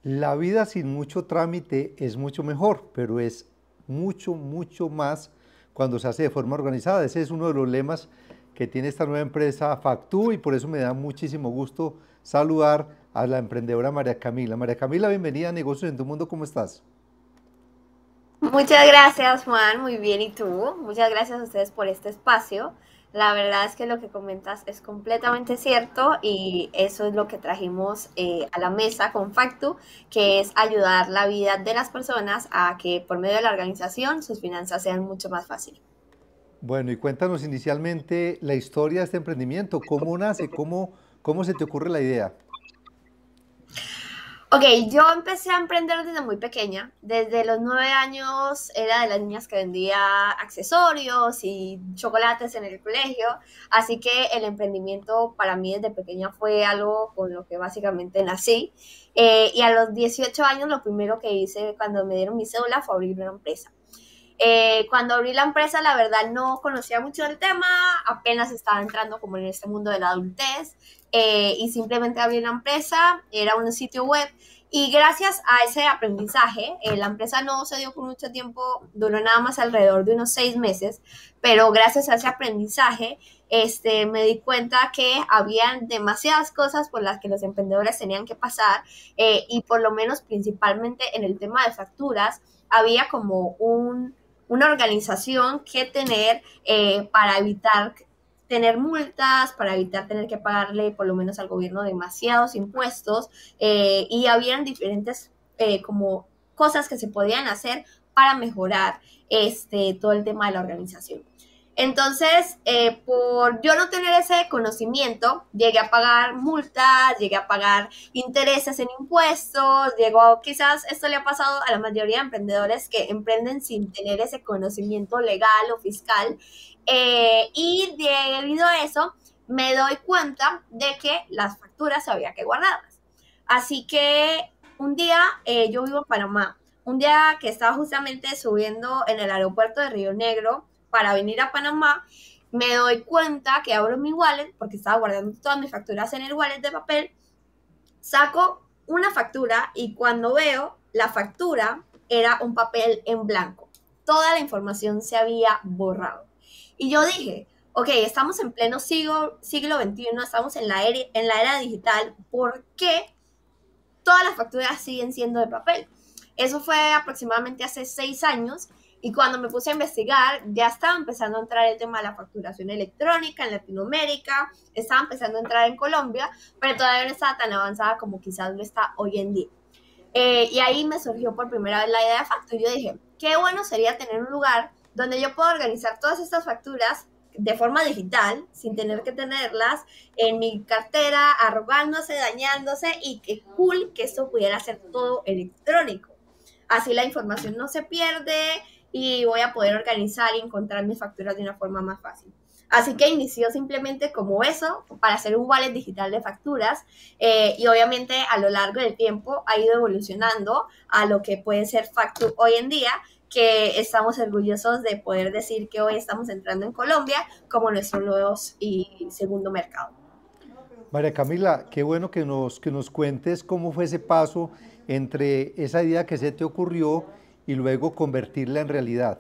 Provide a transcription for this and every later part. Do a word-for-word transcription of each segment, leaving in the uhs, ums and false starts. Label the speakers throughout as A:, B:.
A: La vida sin mucho trámite es mucho mejor, pero es mucho, mucho más cuando se hace de forma organizada. Ese es uno de los lemas que tiene esta nueva empresa Factú y por eso me da muchísimo gusto saludar a la emprendedora María Camila. María Camila, bienvenida a Negocios en tu Mundo, ¿cómo estás?
B: Muchas gracias, Juan. Muy bien. ¿Y tú? Muchas gracias a ustedes por este espacio. La verdad es que lo que comentas es completamente cierto y eso es lo que trajimos eh, a la mesa con Factu, que es ayudar la vida de las personas a que por medio de la organización sus finanzas sean mucho más fáciles.
A: Bueno, y cuéntanos inicialmente la historia de este emprendimiento, cómo nace, cómo, cómo se te ocurre la idea.
B: Ok, yo empecé a emprender desde muy pequeña. Desde los nueve años era de las niñas que vendía accesorios y chocolates en el colegio. Así que el emprendimiento para mí desde pequeña fue algo con lo que básicamente nací. Eh, y a los dieciocho años lo primero que hice cuando me dieron mi cédula fue abrir una empresa. Eh, cuando abrí la empresa, la verdad no conocía mucho del tema, apenas estaba entrando como en este mundo de la adultez eh, y simplemente abrí la empresa, era un sitio web y gracias a ese aprendizaje, eh, la empresa no se dio por mucho tiempo, duró nada más alrededor de unos seis meses, pero gracias a ese aprendizaje este, me di cuenta que habían demasiadas cosas por las que los emprendedores tenían que pasar eh, y por lo menos principalmente en el tema de facturas, había como un una organización que tener eh, para evitar tener multas, para evitar tener que pagarle por lo menos al gobierno demasiados impuestos eh, y habían diferentes eh, como cosas que se podían hacer para mejorar este, todo el tema de la organización. Entonces, eh, por yo no tener ese conocimiento, llegué a pagar multas, llegué a pagar intereses en impuestos, llegó, quizás esto le ha pasado a la mayoría de emprendedores que emprenden sin tener ese conocimiento legal o fiscal. Eh, y debido a eso, me doy cuenta de que las facturas había que guardarlas. Así que un día, eh, yo vivo en Panamá, un día que estaba justamente subiendo en el aeropuerto de Río Negro, para venir a Panamá, me doy cuenta que abro mi wallet, porque estaba guardando todas mis facturas en el wallet de papel, saco una factura y cuando veo la factura era un papel en blanco. Toda la información se había borrado. Y yo dije, ok, estamos en pleno siglo, siglo veintiuno, estamos en la, era, en la era digital, ¿por qué todas las facturas siguen siendo de papel? Eso fue aproximadamente hace seis años y cuando me puse a investigar ya estaba empezando a entrar el tema de la facturación electrónica en Latinoamérica, estaba empezando a entrar en Colombia, pero todavía no estaba tan avanzada como quizás lo está hoy en día. Eh, y ahí me surgió por primera vez la idea de Facto. Y yo dije, qué bueno sería tener un lugar donde yo pueda organizar todas estas facturas de forma digital, sin tener que tenerlas en mi cartera, arrugándose, dañándose, y qué cool que esto pudiera ser todo electrónico. Así la información no se pierde y voy a poder organizar y encontrar mis facturas de una forma más fácil. Así que inició simplemente como eso, para hacer un wallet digital de facturas eh, y obviamente a lo largo del tiempo ha ido evolucionando a lo que puede ser Factu hoy en día, que estamos orgullosos de poder decir que hoy estamos entrando en Colombia como nuestro nuevo y segundo mercado.
A: María Camila, qué bueno que nos, que nos cuentes cómo fue ese paso entre esa idea que se te ocurrió y luego convertirla en realidad.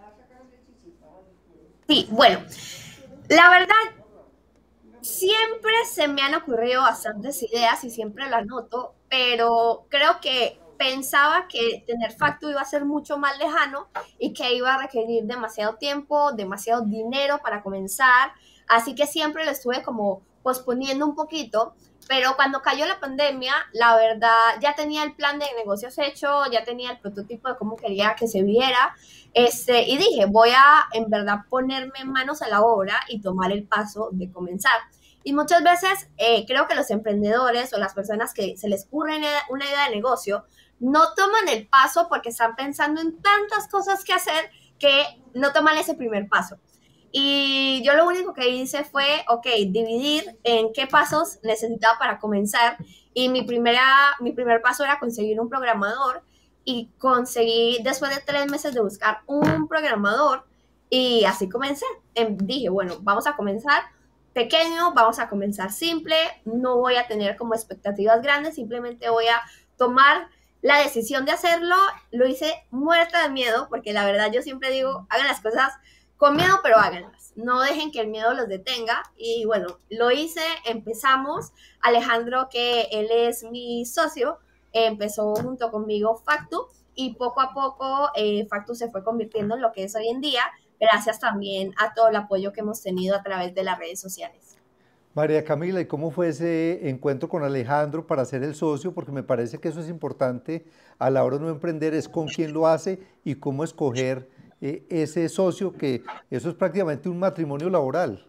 B: Sí, bueno, la verdad siempre se me han ocurrido bastantes ideas y siempre las noto, pero creo que pensaba que tener Factu iba a ser mucho más lejano y que iba a requerir demasiado tiempo, demasiado dinero para comenzar, así que siempre lo estuve como posponiendo un poquito, pero cuando cayó la pandemia, la verdad ya tenía el plan de negocios hecho, ya tenía el prototipo de cómo quería que se viera, este, y dije, voy a en verdad ponerme manos a la obra y tomar el paso de comenzar. Y muchas veces eh, creo que los emprendedores o las personas que se les ocurre una idea de negocio no toman el paso porque están pensando en tantas cosas que hacer que no toman ese primer paso. Y yo lo único que hice fue, ok, dividir en qué pasos necesitaba para comenzar. Y mi, primera, mi primer paso era conseguir un programador y conseguí, después de tres meses de buscar un programador, y así comencé. Dije, bueno, vamos a comenzar pequeño, vamos a comenzar simple, no voy a tener como expectativas grandes, simplemente voy a tomar la decisión de hacerlo. Lo hice muerta de miedo, porque la verdad yo siempre digo, hagan las cosas con miedo, pero háganlas. No dejen que el miedo los detenga. Y bueno, lo hice, empezamos. Alejandro, que él es mi socio, empezó junto conmigo Factu, y poco a poco eh, Factu se fue convirtiendo en lo que es hoy en día, gracias también a todo el apoyo que hemos tenido a través de las redes sociales.
A: María Camila, ¿y cómo fue ese encuentro con Alejandro para ser el socio? Porque me parece que eso es importante a la hora de no emprender, es con quién lo hace y cómo escoger eh, ese socio, que eso es prácticamente un matrimonio laboral.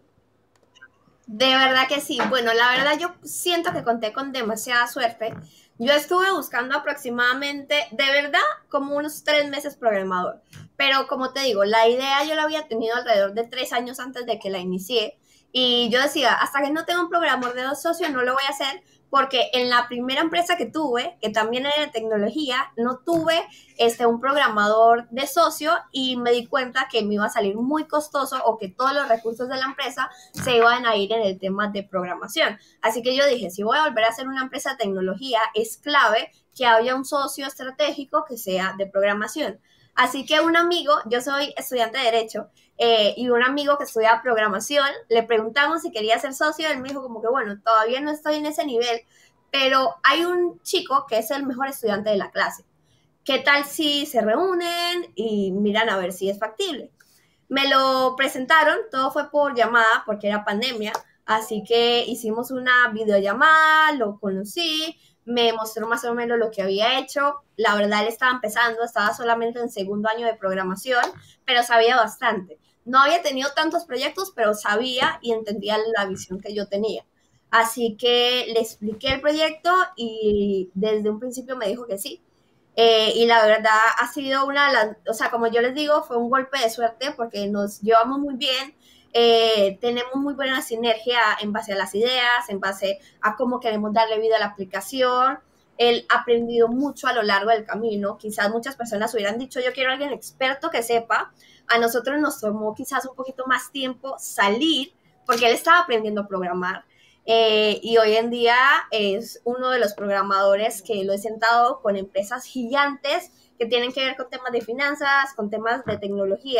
B: De verdad que sí. Bueno, la verdad yo siento que conté con demasiada suerte. Yo estuve buscando aproximadamente, de verdad, como unos tres meses programador. Pero como te digo, la idea yo la había tenido alrededor de tres años antes de que la inicié. Y yo decía, hasta que no tenga un programador de dos socios, no lo voy a hacer, porque en la primera empresa que tuve, que también era de tecnología, no tuve este, un programador de socio, y me di cuenta que me iba a salir muy costoso, o que todos los recursos de la empresa se iban a ir en el tema de programación. Así que yo dije, si voy a volver a hacer una empresa de tecnología, es clave que haya un socio estratégico que sea de programación. Así que un amigo, yo soy estudiante de Derecho, eh, y un amigo que estudia programación, le preguntamos si quería ser socio. Él me dijo como que, bueno, todavía no estoy en ese nivel, pero hay un chico que es el mejor estudiante de la clase. ¿Qué tal si se reúnen y miran a ver si es factible? Me lo presentaron, todo fue por llamada porque era pandemia, así que hicimos una videollamada, lo conocí, me mostró más o menos lo que había hecho. La verdad, él estaba empezando, estaba solamente en segundo año de programación, pero sabía bastante. No había tenido tantos proyectos, pero sabía y entendía la visión que yo tenía. Así que le expliqué el proyecto y desde un principio me dijo que sí. Eh, y la verdad ha sido una de las, o sea, como yo les digo, fue un golpe de suerte porque nos llevamos muy bien, eh, tenemos muy buena sinergia en base a las ideas, en base a cómo queremos darle vida a la aplicación. Él ha aprendido mucho a lo largo del camino. Quizás muchas personas hubieran dicho, yo quiero a alguien experto que sepa. A nosotros nos tomó quizás un poquito más tiempo salir, porque él estaba aprendiendo a programar. Eh, y hoy en día es uno de los programadores que lo he sentado con empresas gigantes que tienen que ver con temas de finanzas, con temas de tecnología,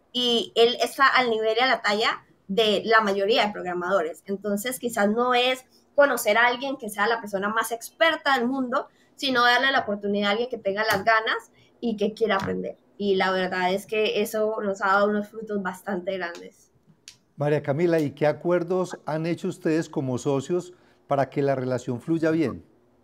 B: y él está al nivel y a la talla de la mayoría de programadores. Entonces quizás no es conocer a alguien que sea la persona más experta del mundo, sino darle la oportunidad a alguien que tenga las ganas y que quiera aprender. Y la verdad es que eso nos ha dado unos frutos bastante grandes.
A: María Camila, ¿y qué acuerdos han hecho ustedes como socios para que la relación fluya bien?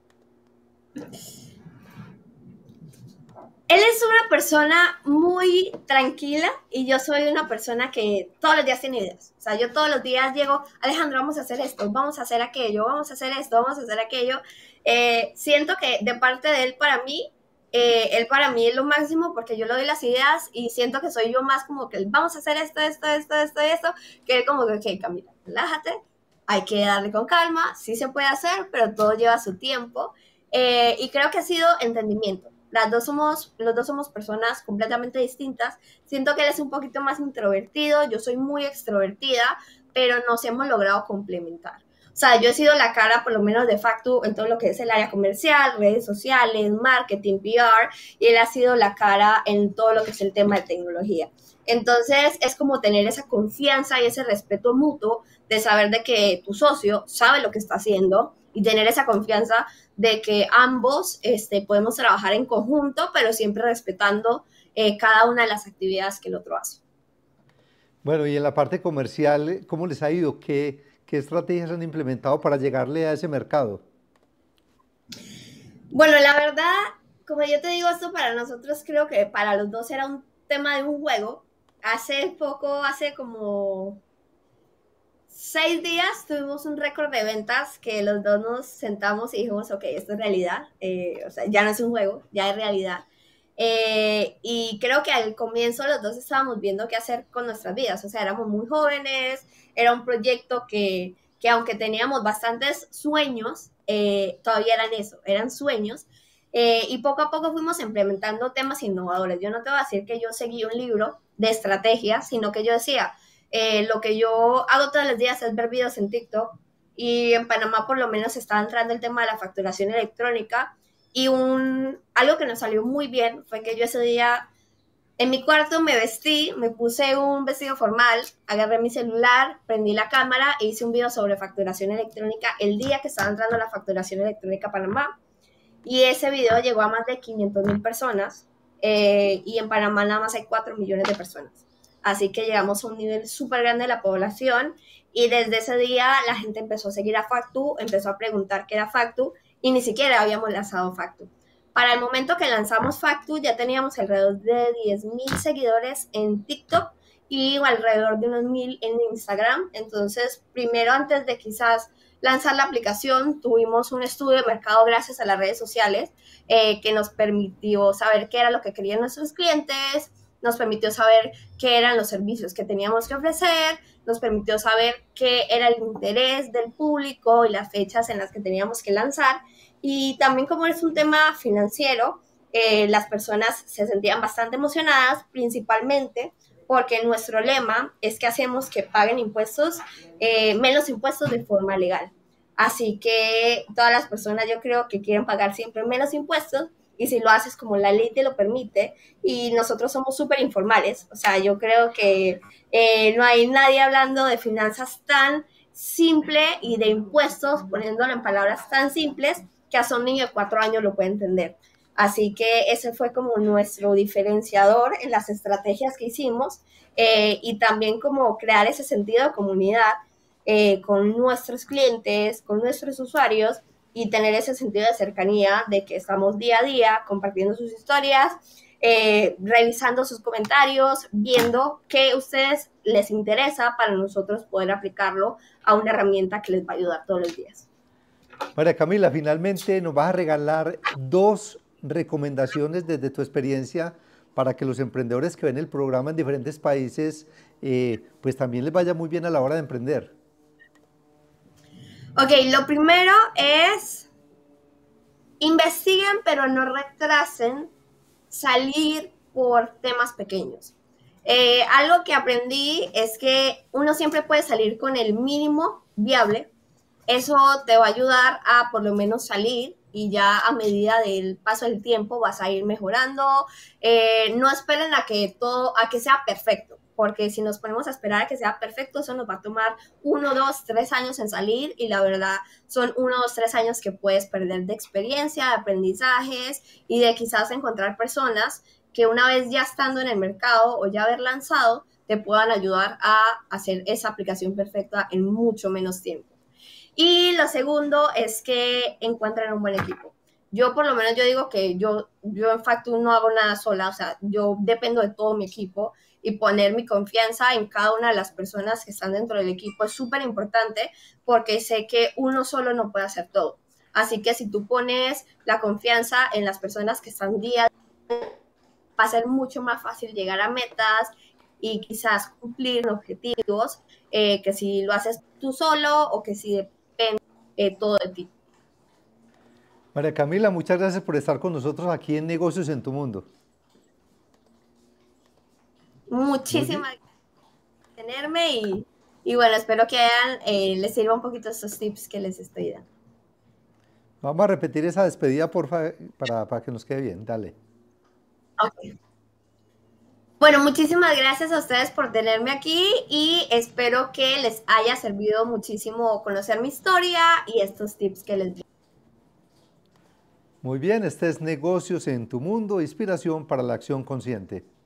B: Él es una persona muy tranquila y yo soy una persona que todos los días tiene ideas. O sea, yo todos los días llego, Alejandro, vamos a hacer esto, vamos a hacer aquello, vamos a hacer esto, vamos a hacer aquello. Eh, siento que de parte de él para mí, eh, él para mí es lo máximo, porque yo le doy las ideas y siento que soy yo más como que vamos a hacer esto, esto, esto, esto, esto, que él como que, ok, Camila, relájate, hay que darle con calma, sí se puede hacer, pero todo lleva su tiempo. Eh, y creo que ha sido entendimiento. Las dos somos, los dos somos personas completamente distintas. Siento que él es un poquito más introvertido, yo soy muy extrovertida, pero nos hemos logrado complementar. O sea, yo he sido la cara, por lo menos de Factu, en todo lo que es el área comercial, redes sociales, marketing, P R, y él ha sido la cara en todo lo que es el tema de tecnología. Entonces, es como tener esa confianza y ese respeto mutuo de saber de que tu socio sabe lo que está haciendo, y tener esa confianza de que ambos este, podemos trabajar en conjunto, pero siempre respetando eh, cada una de las actividades que el otro hace.
A: Bueno, y en la parte comercial, ¿cómo les ha ido? ¿Qué, qué estrategias han implementado para llegarle a ese mercado?
B: Bueno, la verdad, como yo te digo, esto para nosotros creo que para los dos era un tema de un juego. Hace poco, hace como seis días tuvimos un récord de ventas que los dos nos sentamos y dijimos, ok, esto es realidad, eh, o sea, ya no es un juego, ya es realidad. Eh, y creo que al comienzo los dos estábamos viendo qué hacer con nuestras vidas, o sea, éramos muy jóvenes, era un proyecto que, que aunque teníamos bastantes sueños, eh, todavía eran eso, eran sueños, eh, y poco a poco fuimos implementando temas innovadores. Yo no te voy a decir que yo seguí un libro de estrategia, sino que yo decía, Eh, lo que yo hago todos los días es ver videos en TikTok y en Panamá por lo menos está entrando el tema de la facturación electrónica y un, algo que nos salió muy bien fue que yo ese día en mi cuarto me vestí, me puse un vestido formal, agarré mi celular, prendí la cámara e hice un video sobre facturación electrónica el día que estaba entrando la facturación electrónica a Panamá. Y ese video llegó a más de quinientas mil personas eh, y en Panamá nada más hay cuatro millones de personas. Así que llegamos a un nivel súper grande de la población y desde ese día la gente empezó a seguir a Factu, empezó a preguntar qué era Factu y ni siquiera habíamos lanzado Factu. Para el momento que lanzamos Factu ya teníamos alrededor de diez mil seguidores en TikTok y alrededor de unos mil en Instagram. Entonces, primero antes de quizás lanzar la aplicación, tuvimos un estudio de mercado gracias a las redes sociales eh, que nos permitió saber qué era lo que querían nuestros clientes, nos permitió saber qué eran los servicios que teníamos que ofrecer, nos permitió saber qué era el interés del público y las fechas en las que teníamos que lanzar. Y también como es un tema financiero, eh, las personas se sentían bastante emocionadas, principalmente porque nuestro lema es que hacemos que paguen impuestos, eh, menos impuestos de forma legal. Así que todas las personas yo creo que quieren pagar siempre menos impuestos y si lo haces como la ley te lo permite y nosotros somos súper informales, o sea, yo creo que eh, no hay nadie hablando de finanzas tan simple y de impuestos, poniéndolo en palabras tan simples, que hasta un niño de cuatro años lo puede entender. Así que ese fue como nuestro diferenciador en las estrategias que hicimos eh, y también como crear ese sentido de comunidad eh, con nuestros clientes, con nuestros usuarios y tener ese sentido de cercanía de que estamos día a día compartiendo sus historias, eh, revisando sus comentarios, viendo qué a ustedes les interesa para nosotros poder aplicarlo a una herramienta que les va a ayudar todos los días.
A: María Camila, finalmente nos vas a regalar dos recomendaciones desde tu experiencia para que los emprendedores que ven el programa en diferentes países, eh, pues también les vaya muy bien a la hora de emprender.
B: Ok, lo primero es investiguen, pero no retrasen salir por temas pequeños. Eh, algo que aprendí es que uno siempre puede salir con el mínimo viable. Eso te va a ayudar a por lo menos salir y ya a medida del paso del tiempo vas a ir mejorando. Eh, no esperen a que todo, a que sea perfecto, porque si nos ponemos a esperar a que sea perfecto, eso nos va a tomar uno, dos, tres años en salir y la verdad son uno, dos, tres años que puedes perder de experiencia, de aprendizajes y de quizás encontrar personas que una vez ya estando en el mercado o ya haber lanzado, te puedan ayudar a hacer esa aplicación perfecta en mucho menos tiempo. Y lo segundo es que encuentren un buen equipo. Yo por lo menos yo digo que yo, yo en Factu no hago nada sola, o sea, yo dependo de todo mi equipo y poner mi confianza en cada una de las personas que están dentro del equipo es súper importante porque sé que uno solo no puede hacer todo. Así que si tú pones la confianza en las personas que están día a día, va a ser mucho más fácil llegar a metas y quizás cumplir objetivos eh, que si lo haces tú solo o que si depende eh, todo de ti.
A: María Camila, muchas gracias por estar con nosotros aquí en Negocios en tu Mundo.
B: Muchísimas gracias por tenerme y, y bueno, espero que hayan, eh, les sirva un poquito estos tips que les estoy dando.
A: Vamos a repetir esa despedida, porfa, para, para que nos quede bien. Dale.
B: Okay. Bueno, muchísimas gracias a ustedes por tenerme aquí y espero que les haya servido muchísimo conocer mi historia y estos tips que les di.
A: Muy bien, este es Negocios en tu Mundo, inspiración para la acción consciente.